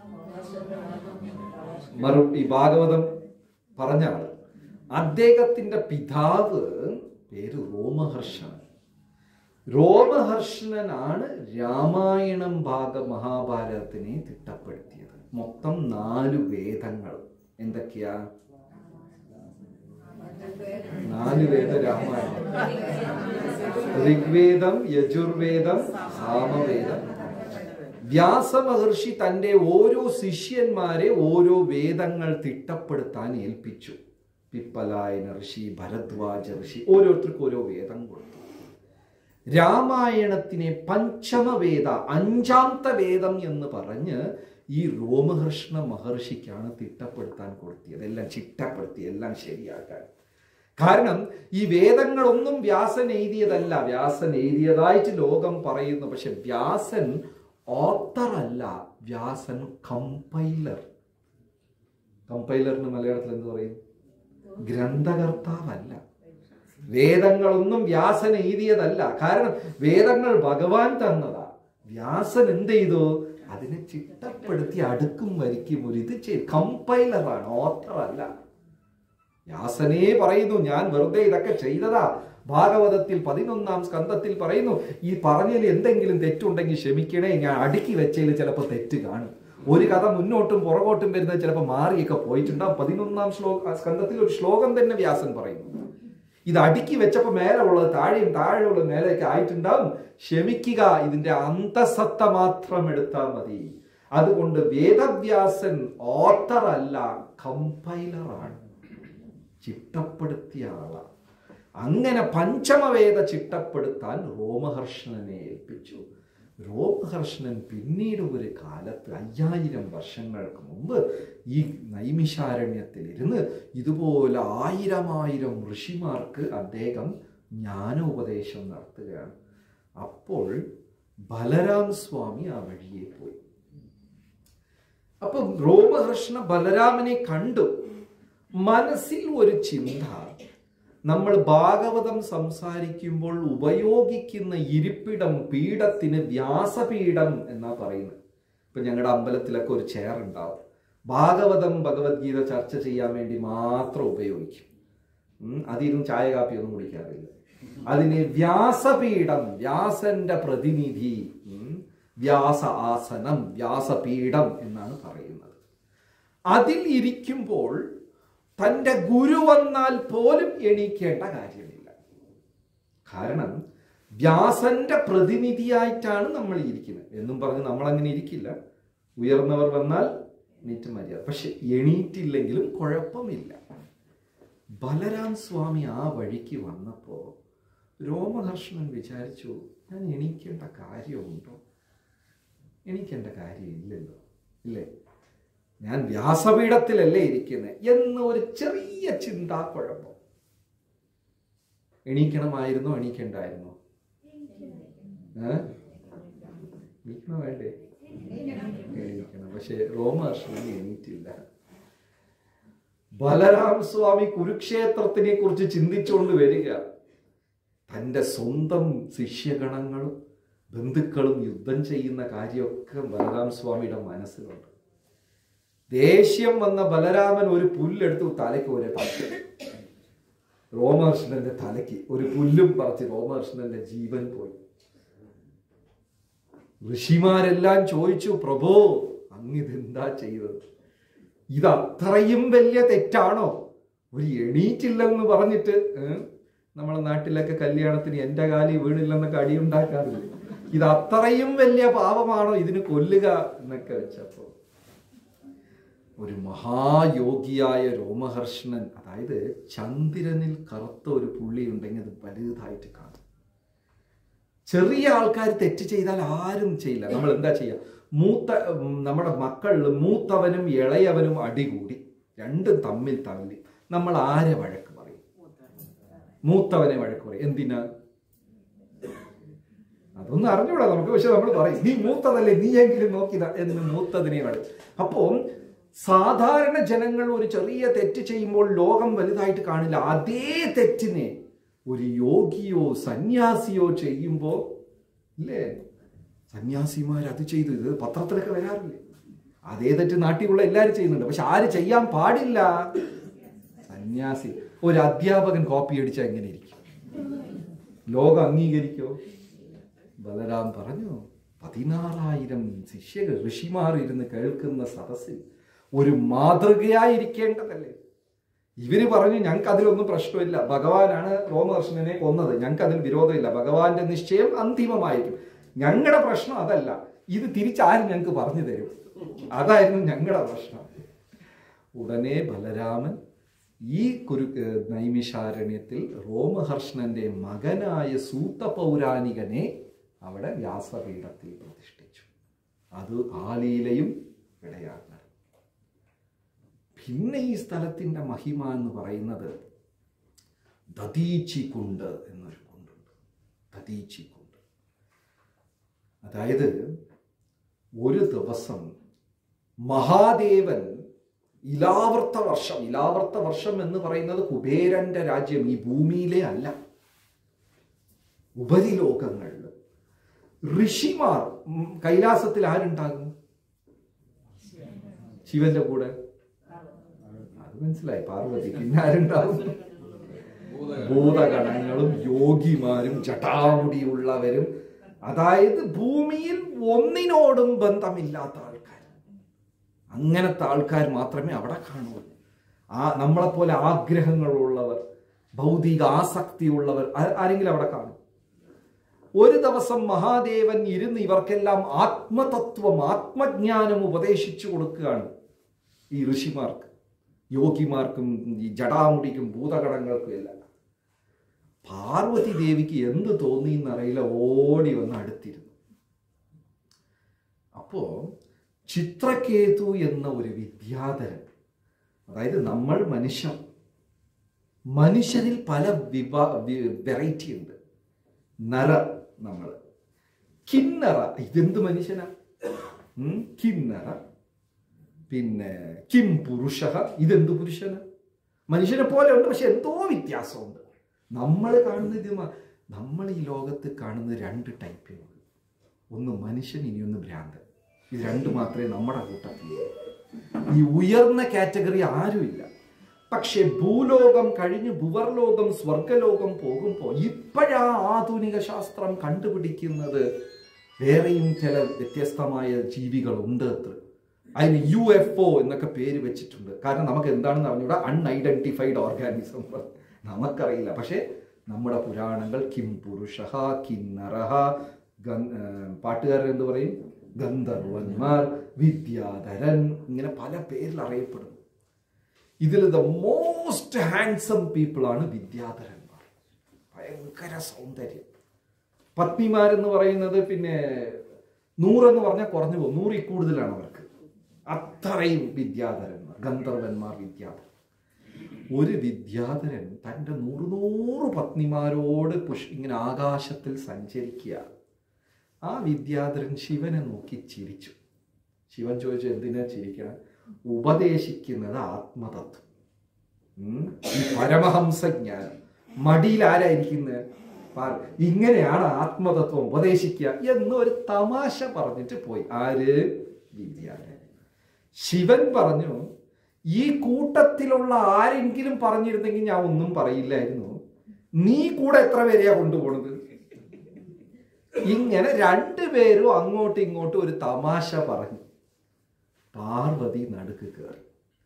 മറു ഈ ഭാഗവതം പറഞ്ഞ ആള്. അദ്ദേഹത്തിന്റെ പിതാവ് പേര് രോമഹർഷണൻ. രോമഹർഷണനാണ് രാമായണം ഭാഗ മഹാഭാരതത്തിനെ തിട്ടപ്പെടുത്തിയത്. മൊത്തം നാല് വേദങ്ങൾ. എന്തൊക്കെയാ? നാല് വേദ രാമായണം: ഋഗ്വേദം, യജുർവേദം, സാമവേദം. വ്യാസമഹർഷി തന്റെ ഓരോ ശിഷ്യന്മാരെ ഓരോ വേദങ്ങൾ തിട്ടപ്പെടുത്താൻ ഏൽപ്പിച്ചു. പിപ്പലായന ഋഷി, ഭരദ്വാജ ഋഷി, ഓരോരുത്തർക്കും ഓരോ വേദം കൊടുത്തു. രാമായണത്തിനെ പഞ്ചമവേദ, അഞ്ചാമത്തെ വേദം എന്ന് പറഞ്ഞ് ഈ രോമഹർഷണ മഹർഷിക്കാണ് തിട്ടപ്പെടുത്താൻ കൊടുത്തിയത്, എല്ലാം ചിട്ടപ്പെടുത്തി, എല്ലാം ശരിയാക്കാൻ. കാരണം ഈ വേദങ്ങളൊന്നും വ്യാസൻ എഴുതിയതല്ല, വ്യാസൻ എഴുതിയതായിട്ട് ലോകം പറയുന്നു. പക്ഷെ വ്യാസൻ ഓത്തർ അല്ല, വ്യാസൻ കമ്പൈലർ. കമ്പൈലറിന് മലയാളത്തിൽ എന്ത് പറയും? ഗ്രന്ഥകർത്താവല്ല. വേദങ്ങളൊന്നും വ്യാസൻ എഴുതിയതല്ല. കാരണം വേദങ്ങൾ ഭഗവാൻ തന്നതാ. വ്യാസൻ എന്ത് ചെയ്തു? അതിനെ ചിട്ടപ്പെടുത്തി അടുക്കും വരിക്കും ഒരു ഇത് ചെയ്ത് കമ്പൈലറാണ്, ഓത്തർ അല്ല. വ്യാസനേ പറയുന്നു, ഞാൻ വെറുതെ ഇതൊക്കെ ചെയ്തതാ. ഭാഗവതത്തിൽ പതിനൊന്നാം സ്കന്ധത്തിൽ പറയുന്നു, ഈ പറഞ്ഞതിൽ എന്തെങ്കിലും തെറ്റുണ്ടെങ്കിൽ ക്ഷമിക്കണേ, ഞാൻ അടുക്കി വെച്ചതിൽ ചിലപ്പോൾ തെറ്റ് കാണും. ഒരു കഥ മുന്നോട്ടും പുറകോട്ടും വരുന്നത് ചിലപ്പോൾ മാറിയൊക്കെ പോയിട്ടുണ്ടാവും. പതിനൊന്നാം ശ്ലോക സ്കന്ധത്തിൽ ഒരു ശ്ലോകം തന്നെ വ്യാസൻ പറയുന്നു, ഇത് അടുക്കി വെച്ചപ്പോൾ മേലെ ഉള്ളത് താഴെയും താഴെയുള്ളത് മേലെയൊക്കെ ആയിട്ടുണ്ടാവും, ക്ഷമിക്കുക, ഇതിന്റെ അന്തസത്ത മാത്രം എടുത്താൽ മതി. അതുകൊണ്ട് വേദവ്യാസൻ ഓത്തർ അല്ല, കമ്പൈലറാണ്, ചിട്ടപ്പെടുത്തിയ ആളാണ്. അങ്ങനെ പഞ്ചമവേദ ചിട്ടപ്പെടുത്താൻ രോമഹർഷണനെ ഏൽപ്പിച്ചു. രോമഹർഷണൻ പിന്നീട് ഒരു കാലത്ത് അയ്യായിരം വർഷങ്ങൾക്ക് മുമ്പ് ഈ നൈമിഷാരണ്യത്തിൽ ഇരുന്ന് ഇതുപോലെ ആയിരമായിരം ഋഷിമാർക്ക് അദ്ദേഹം ജ്ഞാനോപദേശം നടത്തുകയാണ്. അപ്പോൾ ബലരാം സ്വാമി ആ വഴിയെ പോയി. അപ്പൊ രോമഹർഷണ ബലരാമനെ കണ്ടു. മനസ്സിൽ ഒരു ചിന്ത, നമ്മൾ ഭാഗവതം സംസാരിക്കുമ്പോൾ ഉപയോഗിക്കുന്ന ഇരിപ്പിടം, പീഠത്തിന് വ്യാസപീഠം എന്നാ പറയുന്നത്. ഇപ്പൊ ഞങ്ങളുടെ അമ്പലത്തിലൊക്കെ ഒരു ചെയർ ഉണ്ടാവും, ഭാഗവതം ഭഗവത്ഗീത ചർച്ച ചെയ്യാൻ വേണ്ടി മാത്രം ഉപയോഗിക്കും. അതിരുന്ന് ചായ കാപ്പി ഒന്നും കുടിക്കാറില്ല. അതിന് വ്യാസപീഠം, വ്യാസന്റെ പ്രതിനിധി, വ്യാസ ആസനം, വ്യാസപീഠം എന്നാണ് പറയുന്നത്. അതിൽ ഇരിക്കുമ്പോൾ തൻ്റെ ഗുരു വന്നാൽ പോലും എണീക്കേണ്ട കാര്യമില്ല. കാരണം വ്യാസന്റെ പ്രതിനിധിയായിട്ടാണ് നമ്മൾ ഇരിക്കുന്നത് എന്നും പറഞ്ഞ് നമ്മൾ അങ്ങനെ ഇരിക്കില്ല. ഉയർന്നവർ വന്നാൽ എണീറ്റ് മര്യാദ. പക്ഷെ എണീറ്റില്ലെങ്കിലും കുഴപ്പമില്ല. ബലരാം സ്വാമി ആ വഴിക്ക് വന്നപ്പോ രോമഹർഷണൻ വിചാരിച്ചു, ഞാൻ എണീക്കേണ്ട കാര്യമുണ്ടോ? എണീക്കേണ്ട കാര്യമില്ലല്ലോ, ഇല്ലേ? ഞാൻ വ്യാസപീഠത്തിലല്ലേ ഇരിക്കുന്നത് എന്ന ഒരു ചെറിയ ചിന്താക്കുഴപ്പം. എണീക്കണമായിരുന്നോ എണീക്കണ്ടായിരുന്നോ? ഏഹ് എണീക്കണോ വേണ്ടേ? എണീക്കണം. പക്ഷെ രോമഹർഷണൻ എണീറ്റില്ല. ബലരാം സ്വാമി കുരുക്ഷേത്രത്തിനെ കുറിച്ച് ചിന്തിച്ചുകൊണ്ട് വരിക. തൻ്റെ സ്വന്തം ശിഷ്യഗണങ്ങളും ബന്ധുക്കളും യുദ്ധം ചെയ്യുന്ന കാര്യമൊക്കെ ബലരാം സ്വാമിയുടെ മനസ്സിലുണ്ട്. ദേഷ്യം വന്ന ബലരാമൻ ഒരു പുല്ലെടുത്ത് തലയ്ക്ക് ഒരു തട്ട്. രോമഹർഷണന്റെ തലയ്ക്ക് ഒരു പുല്ലും പറിച്ച് രോമഹർഷണന്റെ ജീവൻ പോയി. ഋഷിമാരെല്ലാം ചോദിച്ചു, പ്രഭോ അങ്ങിതെന്താ ചെയ്തത്? ഇത് അത്രയും വലിയ തെറ്റാണോ? ഒരു എണീറ്റില്ലെന്ന് പറഞ്ഞിട്ട് നമ്മളെ നാട്ടിലൊക്കെ കല്യാണത്തിന് എൻ്റെ കാലി വീണില്ലെന്നൊക്കെ അടിയുണ്ടാക്കാറില്ല. ഇത് അത്രയും വലിയ പാപമാണോ ഇതിന് കൊല്ലുക എന്നൊക്കെ വെച്ചപ്പോ ഒരു മഹായോഗിയായ രോമഹർഷണൻ, അതായത് ചന്ദ്രനിൽ കറുത്ത ഒരു പുള്ളി ഉണ്ടെങ്കിൽ അത് വലുതായിട്ട് കാണും. ചെറിയ ആൾക്കാർ തെറ്റ് ചെയ്താൽ ആരും ചെയ്യില്ല. നമ്മൾ എന്താ ചെയ്യുക? മൂത്ത നമ്മുടെ മക്കളിൽ മൂത്തവനും ഇളയവനും അടികൂടി രണ്ടും തമ്മിൽ തമ്മിൽ നമ്മൾ ആരെ വഴക്ക് പറയും? മൂത്തവനെ വഴക്ക് പറയും. എന്തിനാ? അതൊന്നും അറിഞ്ഞൂടാ നമുക്ക്. പക്ഷെ നമ്മൾ പറയും, നീ മൂത്തതല്ലേ, നീ എങ്കിലും നോക്കിയതാ എന്ന് മൂത്തതിനെ വഴക്ക്. അപ്പോൾ സാധാരണ ജനങ്ങൾ ഒരു ചെറിയ തെറ്റ് ചെയ്യുമ്പോൾ ലോകം വലുതായിട്ട് കാണില്ല. അതേ തെറ്റിനെ ഒരു യോഗിയോ സന്യാസിയോ ചെയ്യുമ്പോൾ ഇല്ലേ, സന്യാസിമാർ അത് ചെയ്തു, ഇത് പത്രത്തിലൊക്കെ വരാറില്ലേ? അതേ തെറ്റ് നാട്ടിലുള്ള എല്ലാവരും ചെയ്യുന്നുണ്ട്. പക്ഷെ ആര് ചെയ്യാൻ പാടില്ല? സന്യാസി. ഒരു അധ്യാപകൻ കോപ്പി അടിച്ചാൽ എങ്ങനെ ഇരിക്കും? ലോകം അംഗീകരിക്കോ? ബലരാം പറഞ്ഞു, പതിനാറായിരം ശിഷ്യകൾ ഋഷിമാർ ഇരുന്ന് കേൾക്കുന്ന സദസ്സിൽ ഒരു മാതൃകയായിരിക്കേണ്ടതല്ലേ? ഇവര് പറഞ്ഞു, ഞങ്ങൾക്ക് അതിലൊന്നും പ്രശ്നമില്ല, ഭഗവാനാണ് രോമഹർഷണനെ കൊന്നത്, ഞങ്ങൾക്ക് അതിൽ വിരോധമില്ല, ഭഗവാന്റെ നിശ്ചയം അന്തിമമായിരിക്കും, ഞങ്ങളുടെ പ്രശ്നം അതല്ല, ഇത് തിരിച്ചാരും ഞങ്ങൾക്ക് പറഞ്ഞു തരും, അതായിരുന്നു ഞങ്ങളുടെ പ്രശ്നം. ഉടനെ ബലരാമൻ ഈ കുരു നൈമിഷാരണ്യത്തിൽ രോമഹർഷണന്റെ മകനായ സൂത പൗരാണികനെ അവിടെ വ്യാസപീഠത്തിൽ പ്രതിഷ്ഠിച്ചു. അത് ആലീലയും ഇടയാണ്. പിന്നെ ഈ സ്ഥലത്തിൻ്റെ മഹിമ എന്ന് പറയുന്നത് ദധീച്ചി കുണ്ട് എന്നൊരു കുണ്ടുണ്ട്. ദധീച്ചി കുണ്ട്, അതായത് ഒരു ദിവസം മഹാദേവൻ ഇലാവർത്ത വർഷം, ഇലാവർത്ത വർഷം എന്ന് പറയുന്നത് കുബേരന്റെ രാജ്യം, ഈ ഭൂമിയിലെ അല്ല, ഉപരിലോകങ്ങളിൽ ഋഷിമാർ. കൈലാസത്തിൽ ആരുണ്ടാകും? ശിവന്റെ കൂടെ. അത് മനസ്സിലായി, പാർവതി. പിന്നെ ആരുണ്ടാകും? ഭൂതഗണങ്ങളും യോഗിമാരും ജടാമുടിയുള്ളവരും, അതായത് ഭൂമിയിൽ ഒന്നിനോടും ബന്ധമില്ലാത്ത ആൾക്കാർ. അങ്ങനത്തെ ആൾക്കാർ മാത്രമേ അവിടെ കാണൂ. ആ നമ്മളെപ്പോലെ ആഗ്രഹങ്ങളുള്ളവർ, ഭൗതിക ആസക്തിയുള്ളവർ ആരെങ്കിലും അവിടെ കാണും. ഒരു ദിവസം മഹാദേവൻ ഇരുന്ന് ഇവർക്കെല്ലാം ആത്മതത്വം, ആത്മജ്ഞാനം ഉപദേശിച്ചു കൊടുക്കുകയാണ്. ഈ ഋഷിമാർക്ക്, യോഗിമാർക്കും ഈ ജടാമുടിക്കും ഭൂതഗണങ്ങൾക്കും എല്ലാം. പാർവതി ദേവിക്ക് എന്ത് തോന്നിയെന്നറിയില്ല, ഓടി വന്ന് അടുത്തിരുന്നു. അപ്പോ ചിത്രകേതു എന്ന ഒരു വിദ്യാധരൻ, അതായത് നമ്മൾ മനുഷ്യൻ, മനുഷ്യരിൽ പല വിഭാ വെറൈറ്റി ഉണ്ട്. നര, നമ്മൾ കിന്നറ, ഇതെന്ത് മനുഷ്യനാ? കിന്നറ. പിന്നെ കിം പുരുഷ, ഇതെന്ത് പുരുഷന്? മനുഷ്യനെ പോലെ ഉണ്ട്, പക്ഷെ എന്തോ വ്യത്യാസമുണ്ട്. നമ്മൾ കാണുന്ന ഇത്, നമ്മൾ ഈ ലോകത്ത് കാണുന്ന രണ്ട് ടൈപ്പേ ഉള്ളൂ. ഒന്ന് മനുഷ്യൻ, ഇനിയൊന്ന് ഭ്രാന്തൻ. ഇത് രണ്ട് മാത്രമേ നമ്മുടെ കൂട്ടത്തിൽ. ഈ ഉയർന്ന കാറ്റഗറി ആരുമില്ല. പക്ഷെ ഭൂലോകം കഴിഞ്ഞ് ഭുവർലോകം സ്വർഗലോകം പോകുമ്പോൾ ഇപ്പോഴാ ആധുനിക ശാസ്ത്രം കണ്ടുപിടിക്കുന്നത് വേറെയും ചില വ്യത്യസ്തമായ ജീവികളുണ്ട് അത്ര. അതിന് യു എഫ് ഒ എന്നൊക്കെ പേര് വെച്ചിട്ടുണ്ട്. കാരണം നമുക്ക് എന്താണെന്ന് അറിഞ്ഞൂടാ, അൺഐഡന്റിഫൈഡ് ഓർഗാനിസം നമുക്കറിയില്ല. പക്ഷെ നമ്മുടെ പുരാണങ്ങൾ കിം പുരുഷ കിം നരഹ, പാട്ടുകാരൻ എന്ത് പറയും, ഗന്ധർവന്മാർ, വിദ്യാധരൻ, ഇങ്ങനെ പല പേരിൽ അറിയപ്പെടുന്നു. ഇതിൽ ദ മോസ്റ്റ് ഹാൻസം പീപ്പിൾ ആണ് വിദ്യാധരന്മാർ. ഭയങ്കര സൗന്ദര്യം. പത്നിമാരെന്ന് പറയുന്നത് പിന്നെ നൂറെന്ന് പറഞ്ഞാൽ കുറഞ്ഞു പോകും, നൂറിൽ കൂടുതലാണ് അവർക്ക്. അത്രയും വിദ്യാധരന്മാർ, ഗന്ധർവന്മാർ, വിദ്യാധരൻ. ഒരു വിദ്യാധരൻ തൻ്റെ നൂറ് നൂറ് പത്നിമാരോട് പുഷ് ഇങ്ങനെ ആകാശത്തിൽ സഞ്ചരിക്കുക. ആ വിദ്യാധരൻ ശിവനെ നോക്കി ചിരിച്ചു. ശിവൻ ചോദിച്ചു, എന്തിനാ ചിരിക്കണം? ഉപദേശിക്കുന്നത് ആത്മതത്വം, ഈ പരമഹംസജ്ഞാനം. മടിയിൽ ആരായിരിക്കുന്നത്? ഇങ്ങനെയാണ് ആത്മതത്വം ഉപദേശിക്കുക എന്ന് ഒരു തമാശ പറഞ്ഞിട്ട് പോയി. ആര്? വിദ്യാധരൻ. ശിവൻ പറഞ്ഞു, ഈ കൂട്ടത്തിലുള്ള ആരെങ്കിലും പറഞ്ഞിരുന്നെങ്കിൽ ഞാൻ ഒന്നും പറയില്ലായിരുന്നു, നീ കൂടെ എത്ര പേരെയാ കൊണ്ടുപോണത്? ഇങ്ങനെ രണ്ടുപേരും അങ്ങോട്ടും ഇങ്ങോട്ടും ഒരു തമാശ പറഞ്ഞു. പാർവതി നടുക്ക് കയറി.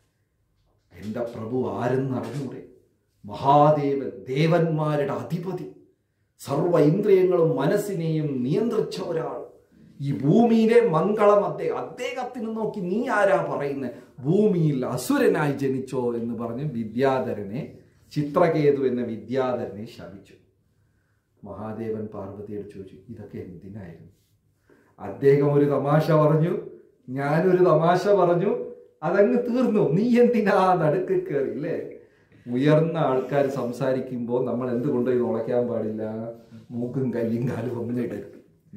എന്റെ പ്രഭു ആരെന്ന് അറിഞ്ഞൂടെ? മഹാദേവൻ, ദേവന്മാരുടെ അധിപതി, സർവ ഇന്ദ്രിയങ്ങളും മനസ്സിനെയും നിയന്ത്രിച്ച ഒരാൾ, ഈ ഭൂമിയിലെ മംഗളം അദ്ദേഹം. അദ്ദേഹത്തിന് നോക്കി നീ ആരാ പറയുന്നത്? ഭൂമിയിൽ അസുരനായി ജനിച്ചോ എന്ന് പറഞ്ഞ് വിദ്യാധരനെ, ചിത്രകേതു എന്ന വിദ്യാധരനെ ശപിച്ചു. മഹാദേവൻ പാർവതിയോട് ചോദിച്ചു, ഇതൊക്കെ എന്തിനായിരുന്നു? അദ്ദേഹം ഒരു തമാശ പറഞ്ഞു, ഞാനൊരു തമാശ പറഞ്ഞു, അതങ്ങ് തീർന്നു. നീ എന്തിനാ നടുക്ക് കയറി? അല്ലേ? ഉയർന്ന ആൾക്കാർ സംസാരിക്കുമ്പോൾ നമ്മൾ എന്ത് കൊണ്ടുപോയി നുളയ്ക്കാൻ പാടില്ല, മൂക്കും കയ്യും കാലും ഒന്നിടരുത്.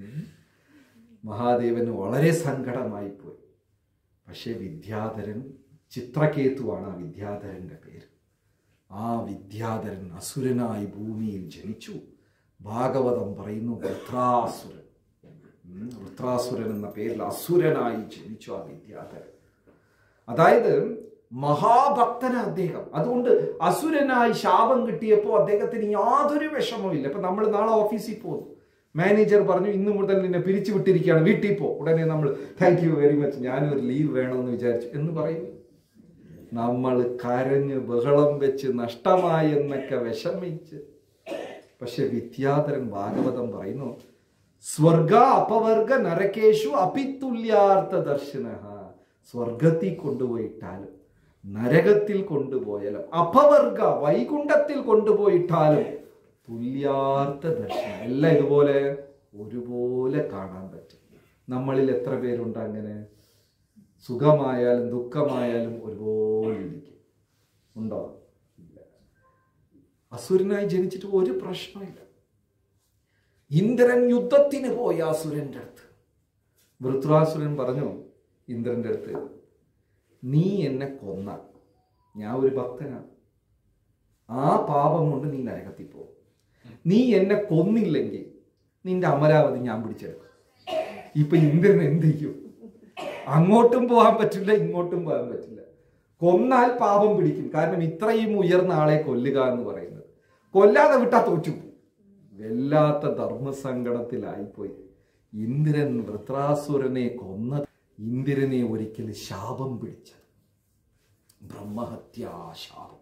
മഹാദേവന് വളരെ സങ്കടമായി പോയി. പക്ഷെ വിദ്യാധരൻ, ചിത്രകേതുവാണ് ആ വിദ്യാധരന്റെ പേര്. ആ വിദ്യാധരൻ അസുരനായി ഭൂമിയിൽ ജനിച്ചു. ഭാഗവതം പറയുന്നു, വൃത്രാസുരൻ, വൃത്രാസുരൻ എന്ന പേരിൽ അസുരനായി ജനിച്ചു ആ വിദ്യാധരൻ. അതായത് മഹാഭക്തന അദ്ദേഹം. അതുകൊണ്ട് അസുരനായി ശാപം കിട്ടിയപ്പോൾ അദ്ദേഹത്തിന് യാതൊരു വിഷമവും ഇല്ല. ഇപ്പൊ നമ്മൾ നാളെ ഓഫീസിൽ പോകുന്നു, മാനേജർ പറഞ്ഞു ഇന്ന് മുതൽ നിന്നെ പിരിച്ചു വിട്ടിരിക്കുകയാണ്, വീട്ടിൽ പോ. ഉടനെ നമ്മൾ താങ്ക് യു വെരി മച്ച്, ഞാനൊരു ലീവ് വേണമെന്ന് വിചാരിച്ചു എന്ന് പറയും. നമ്മൾ കരഞ്ഞ് ബഹളം വെച്ച് നഷ്ടമായി എന്നൊക്കെ വിഷമിച്ച്. പക്ഷെ വിദ്യാധരൻ ഭാഗവതം പറയുന്നു, സ്വർഗ അപവർഗ നരകേഷു അപിതുല്യാർത്ഥ ദർശന. സ്വർഗത്തിൽ കൊണ്ടുപോയിട്ടാലും നരകത്തിൽ കൊണ്ടുപോയാലും അപവർഗ വൈകുണ്ഠത്തിൽ കൊണ്ടുപോയിട്ടാലും തുല്യാർത്ഥ ദർശനം, എല്ലാം ഇതുപോലെ ഒരുപോലെ കാണാൻ പറ്റും. നമ്മളിൽ എത്ര പേരുണ്ട് അങ്ങനെ? സുഖമായാലും ദുഃഖമായാലും ഒരുപോലെ ഇരിക്കും. ഉണ്ടോ? അസുരനായി ജനിച്ചിട്ട് ഒരു പ്രശ്നമില്ല. ഇന്ദ്രൻ യുദ്ധത്തിന് പോയി അസുരന്റെ അടുത്ത്. വൃത്രാസുരൻ പറഞ്ഞു ഇന്ദ്രന്റെ അടുത്ത്, നീ എന്നെ കൊന്ന, ഞാൻ ഒരു ഭക്തനാണ്, ആ പാപം കൊണ്ട് നീ നരകത്തിൽ പോകും. നീ എന്നെ കൊന്നില്ലെങ്കിൽ നിന്റെ അമരാവതി ഞാൻ പിടിച്ചെടുക്കും. ഇപ്പൊ ഇന്ദ്രൻ എന്ത് ചെയ്യും? അങ്ങോട്ടും പോകാൻ പറ്റില്ല, ഇങ്ങോട്ടും പോകാൻ പറ്റില്ല. കൊന്നാൽ പാപം പിടിക്കും. കാരണം ഇത്രയും ഉയർന്ന ആളെ കൊല്ലുക എന്ന് പറയുന്നത്, കൊല്ലാതെ വിട്ടാ തോറ്റു. വല്ലാത്ത ധർമ്മസങ്കടത്തിലായിപ്പോയി. ഇന്ദ്രൻ വൃത്രാസുരനെ കൊന്ന ഇന്ദ്രനെ ഒരിക്കൽ ശാപം പിടിച്ച ബ്രഹ്മഹത്യാശാപം.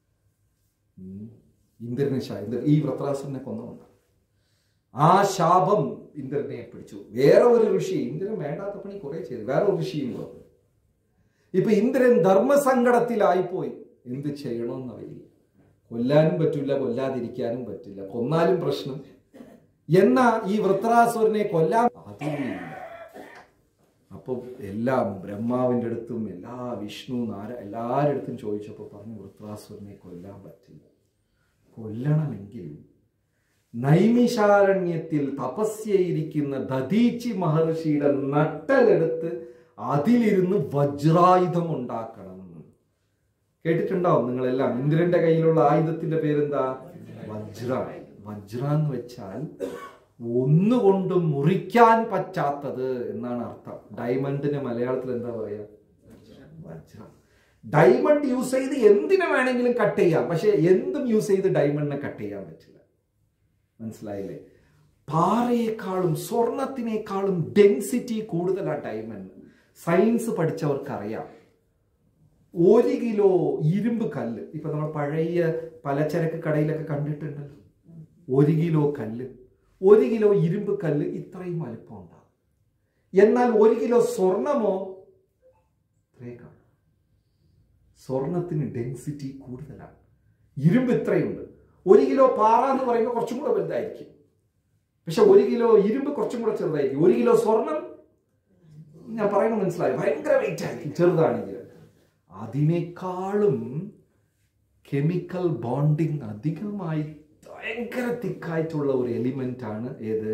ഇന്ദ്രനെ ഇന്ദ്രൻ ഈ വൃത്രാസുരനെ കൊന്നുകൊണ്ടാണ് ആ ശാപം ഇന്ദ്രനെ പിടിച്ചു. വേറെ ഒരു ഋഷി, ഇന്ദ്രൻ വേണ്ടാത്ത പണി കുറെ ചെയ്തു, വേറെ ഒരു ഋഷിയും വന്നു. ഇപ്പൊ ഇന്ദ്രൻ ധർമ്മസങ്കടത്തിലായിപ്പോയി. എന്ത് ചെയ്യണമെന്നറിയില്ല. കൊല്ലാനും പറ്റില്ല, കൊല്ലാതിരിക്കാനും പറ്റില്ല. കൊന്നാലും പ്രശ്നം. എന്നാ ഈ വൃത്രാസുരനെ കൊല്ലാൻ അതില്ല. അപ്പൊ എല്ലാം ബ്രഹ്മാവിന്റെ അടുത്തും എല്ലാ വിഷ്ണു നാര എല്ലാവരുടെ അടുത്തും ചോദിച്ചപ്പോ പറഞ്ഞു, വൃത്രാസുരനെ കൊല്ലാൻ പറ്റില്ല. കൊല്ലണമെങ്കിൽ നൈമിഷാരണ്യത്തിൽ തപസ്യയിരിക്കുന്ന ദധീച്ചി മഹർഷിയുടെ നട്ടലെടുത്ത് അതിലിരുന്ന് വജ്രായുധം ഉണ്ടാക്കണം. കേട്ടിട്ടുണ്ടാവും നിങ്ങളെല്ലാം. ഇന്ദ്രന്റെ കയ്യിലുള്ള ആയുധത്തിന്റെ പേരെന്താ? വജ്ര. വജ്ര എന്ന് വെച്ചാൽ ഒന്നുകൊണ്ട് മുറിക്കാൻ പറ്റാത്തത് എന്നാണ് അർത്ഥം. ഡയമണ്ടിന് മലയാളത്തിൽ എന്താ പറയാ? വജ്രം. ഡയമണ്ട് യൂസ് ചെയ്ത് എന്തിനു വേണമെങ്കിലും കട്ട് ചെയ്യാം, പക്ഷെ എന്തും യൂസ് ചെയ്ത് ഡയമണ്ടിനെ കട്ട് ചെയ്യാൻ പറ്റില്ല. മനസ്സിലായില്ലേ? പാറയേക്കാളും സ്വർണത്തിനേക്കാളും ഡെൻസിറ്റി കൂടുതലാണ് ഡയമണ്ട്. സയൻസ് പഠിച്ചവർക്കറിയാം. ഒരു കിലോ ഇരുമ്പ് കല്ല്, ഇപ്പൊ നമ്മൾ പഴയ പലചരക്ക് കടയിലൊക്കെ കണ്ടിട്ടുണ്ടല്ലോ, ഒരു കിലോ കല്ല്, ഒരു കിലോ ഇരുമ്പ് കല്ല് ഇത്രയും വലിപ്പം ഉണ്ടാകും. എന്നാൽ ഒരു കിലോ സ്വർണമോ ഇത്രയും. സ്വർണത്തിന് ഡെൻസിറ്റി കൂടുതലാണ്, ഇരുമ്പ് ഇത്രയുണ്ട്. ഒരു കിലോ പാറ എന്ന് പറയുമ്പോൾ കുറച്ചും കൂടെ വലുതായിരിക്കും, പക്ഷെ ഒരു കിലോ ഇരുമ്പ് കുറച്ചും കൂടെ ചെറുതായിരിക്കും. ഒരു കിലോ സ്വർണം, ഞാൻ പറയുന്നത് മനസ്സിലായി, ഭയങ്കര വെയിറ്റ് ആയിരിക്കും ചെറുതാണെങ്കിൽ. അതിനേക്കാളും കെമിക്കൽ ബോണ്ടിങ് അധികമായി ഭയങ്കര തിക്കായിട്ടുള്ള ഒരു എലിമെന്റ് ആണ് ഏത്?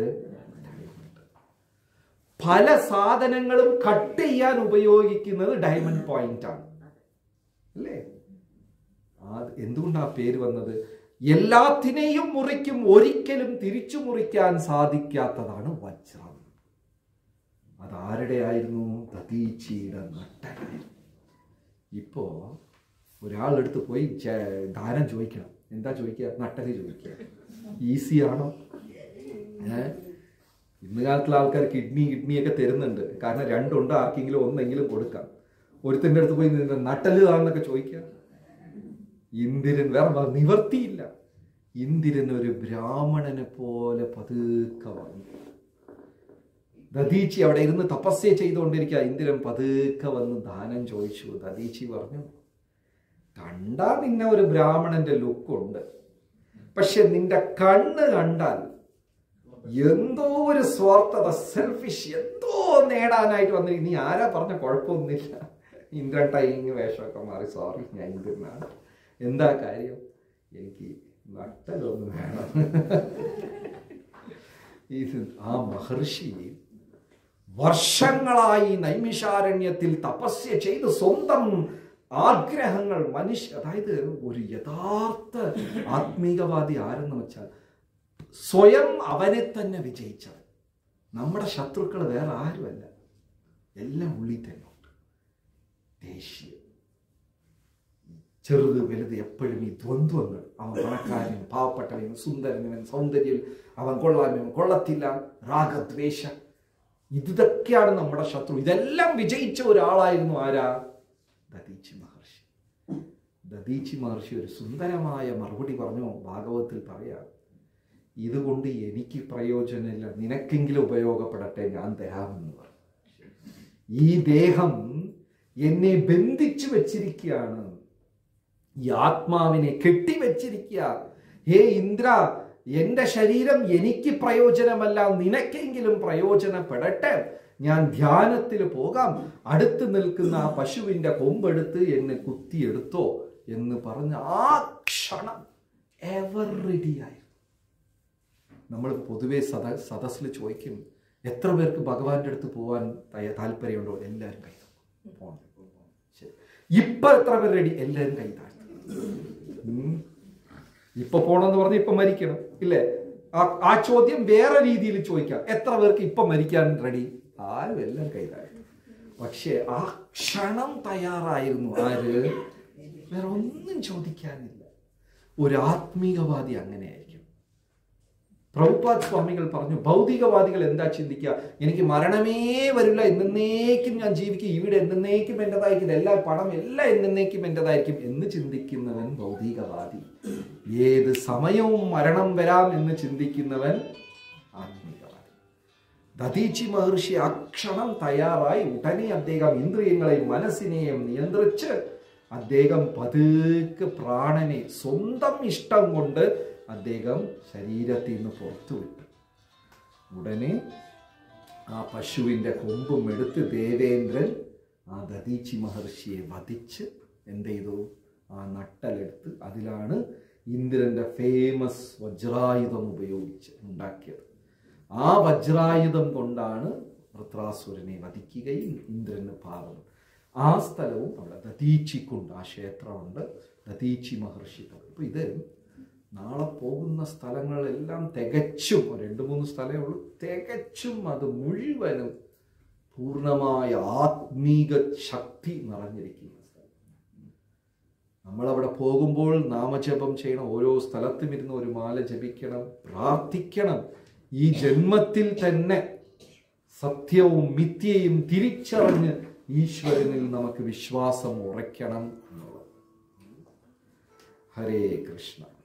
പല സാധനങ്ങളും കട്ട് ചെയ്യാൻ ഉപയോഗിക്കുന്നത് ഡയമണ്ട് പോയിന്റ് ആണ് അല്ലേ? എന്തുകൊണ്ടാ പേര് വന്നത്? എല്ലാത്തിനെയും മുറിക്കും, ഒരിക്കലും തിരിച്ചു മുറിക്കാൻ സാധിക്കാത്തതാണ് വജ്രം. അതാരുടെ ആയിരുന്നു? ദദീച്ചിയുടെ നട്ടനായിരുന്നു. ഇപ്പോ ഒരാളെടുത്ത് പോയി ദാനം ചോദിക്കണം, എന്താ ചോദിക്കുക? നട്ടല് ചോദിക്കുക. ഈസിയാണോ? ഏഹ് ഇന്ന് കാലത്തുള്ള ആൾക്കാർ കിഡ്നി കിഡ്നിയൊക്കെ തരുന്നുണ്ട്, കാരണം രണ്ടുണ്ട്, ആർക്കെങ്കിലും ഒന്നെങ്കിലും കൊടുക്കാം. ഒരുത്തൻ്റെ അടുത്ത് പോയി നട്ടല് താന്നൊക്കെ ചോദിക്കുക. ഇന്ദിരൻ വേറെ നിവർത്തിയില്ല. ഇന്ദിരൻ ഒരു ബ്രാഹ്മണനെ പോലെ പതുക്കെ വന്നു. ദദീച്ചി അവിടെ ഇരുന്ന് തപസ്യ ചെയ്തുകൊണ്ടിരിക്കുക. ഇന്ദിരൻ പതുക്കെ വന്ന് ദാനം ചോദിച്ചു. ദദീച്ചി പറഞ്ഞു, കണ്ടാ നിന്നെ ഒരു ബ്രാഹ്മണന്റെ ലുക്കുണ്ട്, പക്ഷെ നിന്റെ കണ്ണ് കണ്ടാൽ എന്തോ ഒരു സ്വാർത്ഥത, സെൽഫിഷ്, എന്തോ നേടാനായിട്ട് വന്നിരിക്കും. നീ ആരാ പറഞ്ഞ? കുഴപ്പമൊന്നുമില്ല, ഇന്ദ്രൻ ടൈമിങ് വേഷമൊക്കെ മാറി, സോറി ഞാൻ ഇന്ദ്രനാണ്. എന്താ കാര്യം? എനിക്ക് നട്ടലൊന്നും വേണം. ഇത് ആ മഹർഷി വർഷങ്ങളായി നൈമിഷാരണ്യത്തിൽ തപസ്യ ചെയ്ത് സ്വന്തം ആഗ്രഹങ്ങൾ മനുഷ്യ, അതായത് ഒരു യഥാർത്ഥ ആത്മീകവാദി ആരെന്ന് വെച്ചാൽ സ്വയം അവനെ തന്നെ വിജയിച്ചവൻ. നമ്മുടെ ശത്രുക്കൾ വേറെ ആരുമല്ല, എല്ലാം ഉള്ളിൽ തന്നെ ഉണ്ട്. ദേഷ്യം, ചെറുത് വലുത്, എപ്പോഴും ഈ ദ്വന്ദ്വങ്ങൾ. അവൻ പണക്കാരനും പാവപ്പെട്ടവനും സുന്ദരനും സൗന്ദര്യം, അവൻ കൊള്ളാനും കൊള്ളത്തില്ല, രാഗദ്വേഷ, ഇതൊക്കെയാണ് നമ്മുടെ ശത്രു. ഇതെല്ലാം വിജയിച്ച ഒരാളായിരുന്നു ആരാ? ദദീച്ചി മഹർഷി. ദദീച്ചി മഹർഷി ഒരു സുന്ദരമായ മറുപടി പറഞ്ഞു. ഭാഗവതത്തിൽ പറയാം, ഇതുകൊണ്ട് എനിക്ക് പ്രയോജനമില്ല, നിനക്കെങ്കിലും ഉപയോഗപ്പെടട്ടെ, ഞാൻ തരാമെന്ന് പറഞ്ഞു. ഈ ദേഹം എന്നെ ബന്ധിച്ചു വെച്ചിരിക്കുകയാണ്, ഈ ആത്മാവിനെ കെട്ടിവെച്ചിരിക്കുക. ഹേ ഇന്ദ്ര, എന്റെ ശരീരം എനിക്ക് പ്രയോജനമല്ല, നിനക്കെങ്കിലും പ്രയോജനപ്പെടട്ടെ, ഞാൻ ധ്യാനത്തിൽ പോകാം, അടുത്ത് നിൽക്കുന്ന ആ പശുവിന്റെ കൊമ്പെടുത്ത് എന്നെ കുത്തിയെടുത്തോ എന്ന് പറഞ്ഞ് ആ ക്ഷണം എവർ റെഡിയായി. നമ്മൾ പൊതുവെ സദ സദസ്സിൽ ചോദിക്കും, എത്ര പേർക്ക് ഭഗവാന്റെ അടുത്ത് പോകാൻ താല്പര്യമുണ്ടോ? എല്ലാവരും കൈ പോകണം. ശരി, ഇപ്പൊ എത്ര പേർ റെഡി? എല്ലാവരും കൈ താഴ്ത്തും. ഇപ്പൊ പോണെന്ന് പറഞ്ഞ് ഇപ്പൊ മരിക്കണം ഇല്ലേ? ആ ചോദ്യം വേറെ രീതിയിൽ ചോദിക്കാം, എത്ര പേർക്ക് ഇപ്പൊ മരിക്കാൻ റെഡി? ആരും, എല്ലാം കൈ താഴ്ത്തും. പക്ഷെ ആ ക്ഷണം തയ്യാറായിരുന്നു ആര്? വേറെ ഒന്നും ചോദിക്കാനില്ല. ഒരു ആത്മീകവാദി അങ്ങനെയായിരിക്കും. പ്രഭുപാദ് സ്വാമികൾ പറഞ്ഞു, ഭൗതികവാദികൾ എന്താ ചിന്തിക്കുക? എനിക്ക് മരണമേ വരില്ല, എന്നേക്കും ഞാൻ ജീവിക്കും, ഇവിടെ എന്നേക്കും എൻ്റെതായിരിക്കും, എല്ലാ പണം എല്ലാം എന്നേക്കും എൻ്റെതായിരിക്കും എന്ന് ചിന്തിക്കുന്നവൻ ഭൗതികവാദി. ഏത് സമയവും മരണം വരാം എന്ന് ചിന്തിക്കുന്നവൻ ആത്മീകവാദി. ദദീച്ചി മഹർഷി അക്ഷണം തയ്യാറായി. ഉടനെ അദ്ദേഹം ഇന്ദ്രിയങ്ങളെയും മനസ്സിനെയും നിയന്ത്രിച്ച് അദ്ദേഹം പതുക്കെ പ്രാണനെ സ്വന്തം ഇഷ്ടം കൊണ്ട് അദ്ദേഹം ശരീരത്തിൽ നിന്ന് പുറത്തു വിട്ടു. ഉടനെ ആ പശുവിൻ്റെ കൊമ്പും എടുത്ത് ദേവേന്ദ്രൻ ആ ദദീച്ചി മഹർഷിയെ വധിച്ച് എന്ത് ചെയ്തു? ആ നട്ടലെടുത്ത് അതിലാണ് ഇന്ദ്രന്റെ ഫേമസ് വജ്രായുധം ഉപയോഗിച്ച് ഉണ്ടാക്കിയത്. ആ വജ്രായുധം കൊണ്ടാണ് വൃത്രാസുരനെ വധിക്കുകയും ഇന്ദ്രന് പാവം. ആ സ്ഥലവും അവിടെ ദദീച്ചിക്കുണ്ട്, ആ ക്ഷേത്രമുണ്ട്, ദദീച്ചി മഹർഷി. അപ്പൊ ഇത് നാളെ പോകുന്ന സ്ഥലങ്ങളെല്ലാം തികച്ചും, രണ്ട് മൂന്ന് സ്ഥലമേ ഉള്ളൂ, തികച്ചും അത് മുഴുവനും പൂർണ്ണമായ ആത്മീക ശക്തി നിറഞ്ഞിരിക്കുന്ന സ്ഥലം. നമ്മളവിടെ പോകുമ്പോൾ നാമജപം ചെയ്യണം. ഓരോ സ്ഥലത്തും ഇരുന്ന് ഒരു മാല ജപിക്കണം, പ്രാർത്ഥിക്കണം. ഈ ജന്മത്തിൽ തന്നെ സത്യവും മിഥ്യയും തിരിച്ചറിഞ്ഞ് ഈശ്വരനിൽ നമുക്ക് വിശ്വാസം ഉറയ്ക്കണം എന്നുള്ളത്. ഹരേ കൃഷ്ണ.